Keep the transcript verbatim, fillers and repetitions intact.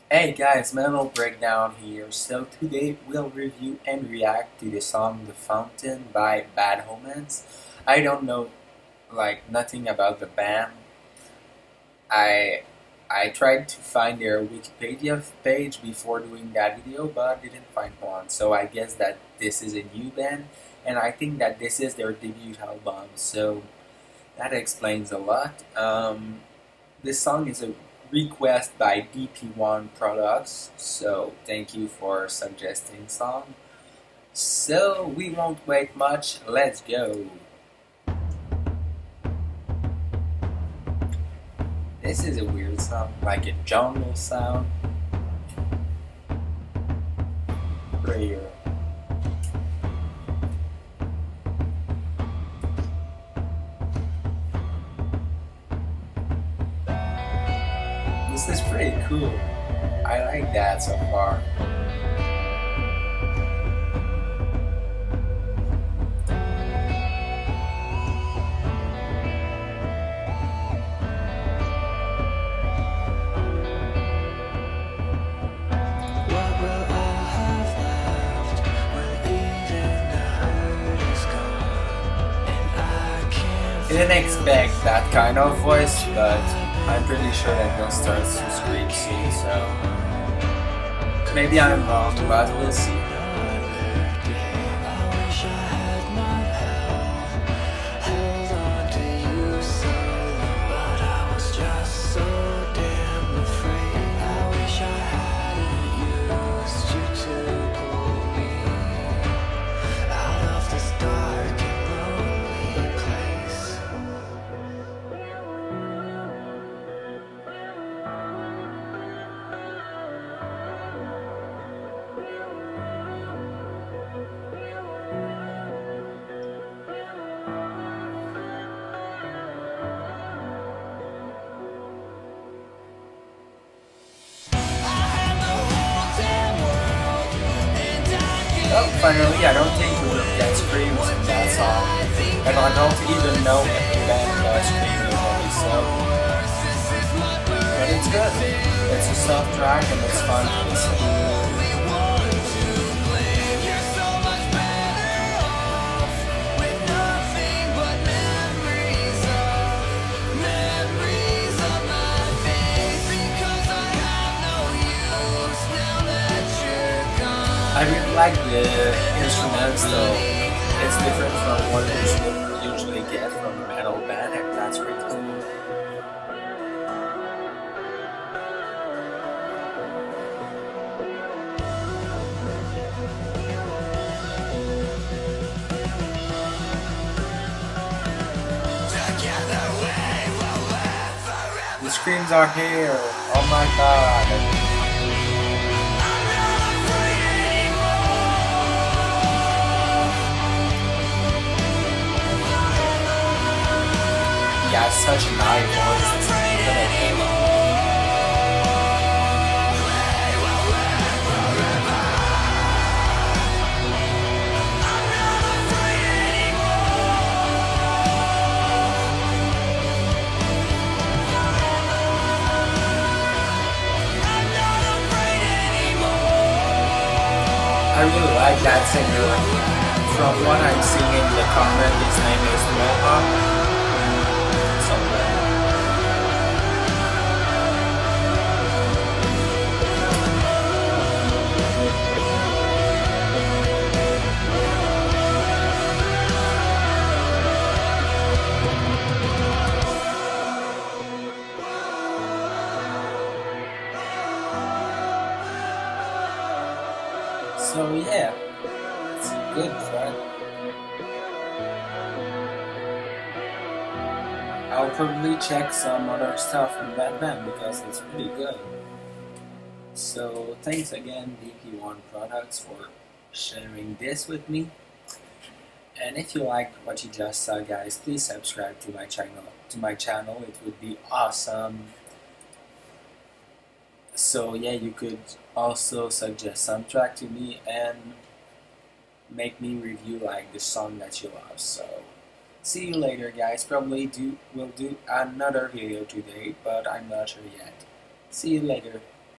Hey guys, Mental Breakdown here. So today we'll review and react to the song The Fountain by Bad Omens. I don't know like nothing about the band. I I tried to find their Wikipedia page before doing that video but didn't find one. So I guess that this is a new band and I think that this is their debut album. So that explains a lot. Um, this song is a request by D P one Products, so thank you for suggesting song. So we won't wait much, let's go. This is a weird sound, like a jungle sound. Prayer. This is pretty cool. I like that so far. I didn't expect that kind of voice, but I'm pretty sure that they'll start to scream soon, so maybe I'm wrong, but we'll see. Oh, finally, I don't think we will get screams in that song, and I don't even know if the band does scream usually, so... But it's good. It's a soft track and it's fun to listen. I really like the instruments though. It's different from what you usually get from a metal band, and that's pretty cool. The screams are here. Oh my god. He has such a nice voice. It's really I really like that singer. From what I'm seeing in the comment, his name is Moha. So yeah, it's a good track. I'll probably check some other stuff from that band because it's pretty good. So thanks again D P one Products for sharing this with me. And if you liked what you just saw, guys, please subscribe to my channel. To my channel, it would be awesome. So yeah, you could also suggest some track to me and make me review like the song that you love. So see you later, guys. Probably do we'll do another video today, but I'm not sure yet. See you later.